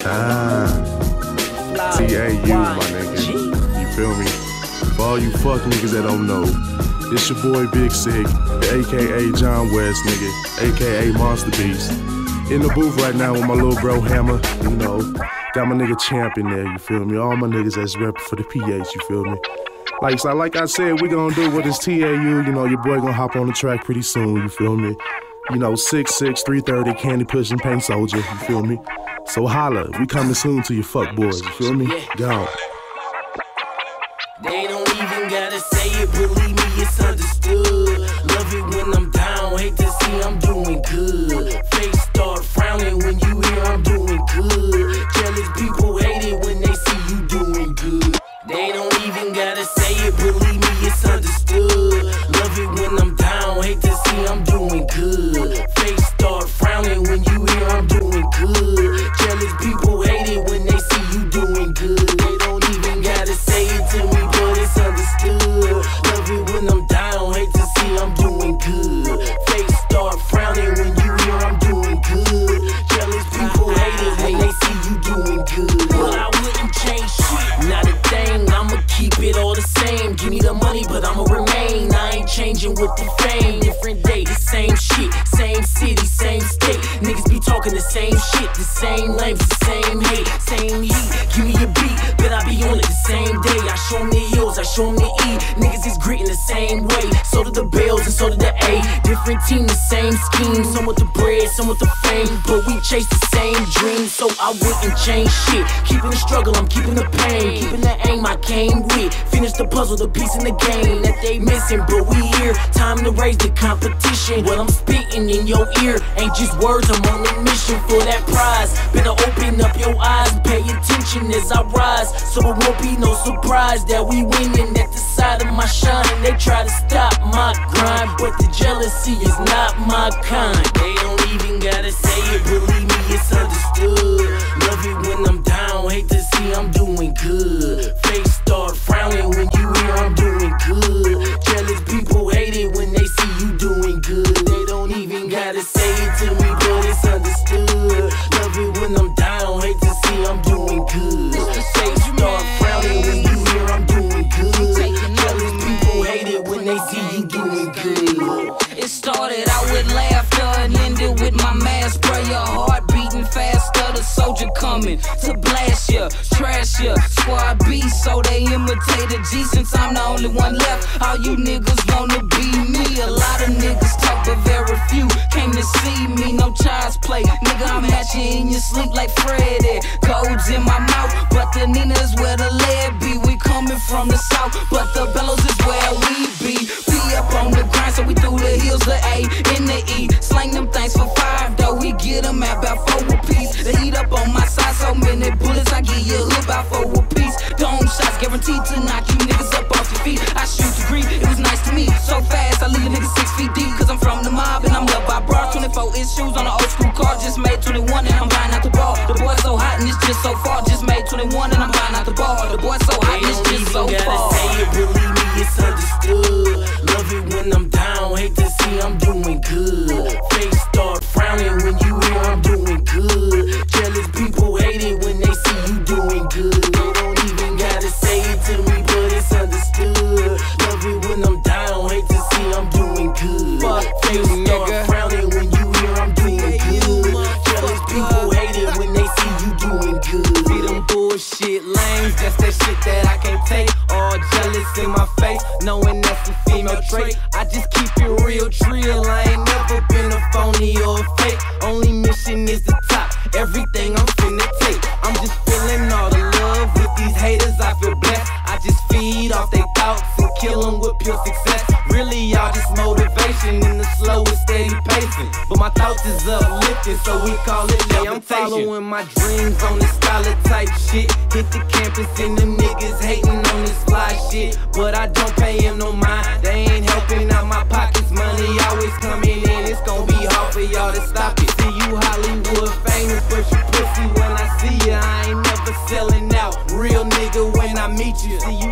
T-A-U, my nigga. You feel me? For all you fuck niggas that don't know, it's your boy Big Sick, aka John West, nigga, aka Monster Beast. In the booth right now with my little bro Hammer, you know. Got my nigga Champ in there, you feel me? All my niggas that's reppin' for the PH, you feel me? Like I said, we gonna do what is TAU, you know, your boy gonna hop on the track pretty soon, you feel me? You know, 6'6", 330, candy pushing, paint soldier, you feel me? So holla, we coming soon to your fuck boys, you feel me? Go. They don't even gotta say it, believe me, it's understood. Love it when I'm down, hate to see I'm doing good. Face start frowning when you hear I'm doing good. Jealous people hate it when they see you doing good. They don't even gotta say it, believe me, it's understood. Love it when I'm down, hate to see I'm doing good. Face start frowning when you hear I'm doing good. Jealous people hate it when they see you doing good. They don't even gotta say it to me, but it's understood. Love it when I'm down, hate to see I'm doing good. Face start frowning when you hear I'm doing good. Jealous people hate it when they see you doing good. But I wouldn't change shit, not a thing. I'ma keep it all the same. Give me the money, but I'ma remain. I ain't changing with the fame. Different day, the same shit, same city, same state. Niggas be talking the same shit, the same lanes, the same hate, same heat. Give me a beat, but I be on it the same day. I show them the O's, I show them the E. Niggas is gritting the same way. So do the Bells and so do the A. Different team, the same scheme. Some with the bread, some with the fame, but we chase the same dream. So I wouldn't change shit. Keeping the struggle, I'm keeping the pain. Keeping the aim I came with. Finish the puzzle, the piece in the game that they missing, but we here. Time to raise the competition. What I'm spitting in your ear ain't just words, I'm on a mission for that prize. Better open up your eyes and pay attention as I rise, so it won't be no surprise that we winning at the side of my shine. They try to stop my grind, but the jealousy is not my kind. They don't even gotta say it, believe me, it's understood. Love it when I'm down, hate to see I'm doing good. Face start frowning when you hear I'm doing good. Jealous people hate it when they see you doing good. They don't even gotta say it to me, but it's understood. Love it when I'm down, hate to see I'm doing good. Face start frowning when you hear I'm doing good. Jealous people hate it when they see you doing good. It started out with laughter and ended with my mask prayer. Heart beating faster, the soldier coming to blast ya, trash ya. Squad B, so they imitate a G since I'm the only one left. All you niggas wanna be me. A lot of niggas talk, but very few came to see me. No child's play, nigga, I'm at you in your sleep like Freddy. Codes in my mouth, but the Nina is where the lead be. We coming from the south, but the Bellows is where we be. Be up on the grind, so we through the hills, the A in the E. Slang them things for 5, though we get them at about 4 apiece. The heat up on my side, so many bullets, I give you a hood about 4 apiece. Dome shots guaranteed to knock you niggas up off your feet. I shoot to grief, it was nice to meet. So fast, I leave a nigga 6 feet deep. Cause I'm from the mob and I'm loved by bras. 24 issues on an old school car, just made 21 and I'm buying out the ball. The boy's so hot and it's just so far, just made 21 and I'm buying out the ball. The boy's so hot and it's just so far. Say it, believe me, it's understood. Love it when I'm down, hate to see I'm doing good. Face start frowning when you hear I'm doing good. Jealous people hate it when they see you doing good. They don't even gotta say it to me, but it's understood. Love it when I'm down, hate to see I'm doing good. Face start frowning when you hear I'm doing good. Jealous people hate it when they see you doing good. See them bullshit lames, that's that shit that I can't take. All jealous in my face, knowing that's a female trait. I just keep it real trill, I ain't never been a phony or a fake. Only mission is the top, everything I'm finna take. I'm just feeling all the love with these haters, I feel blessed. I just feed off their thoughts and kill them with pure success. Really, y'all just motivation in the slow and steady pacing. But my thoughts is uplifting, so we call it levitation. I'm following my dreams on this scholar type shit. Hit the campus and them niggas hating on this fly shit. But I don't pay him no mind, they ain't helping out my pockets. Money always coming in, it's gonna be hard for y'all to stop it. See you Hollywood famous, but you pussy when I see ya. I ain't never selling out, real nigga when I meet you. See you